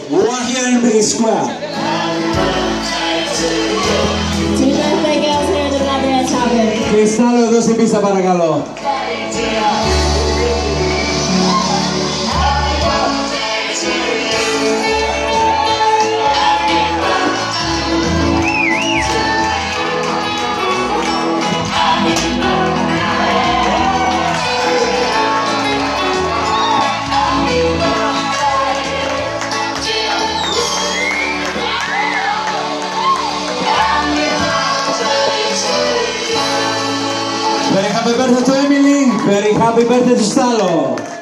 Wahyan Square. Κρυστάλλο εδώ στην πίστα παρακαλώ. Very happy birthday to Emily. Very happy birthday to Stalo.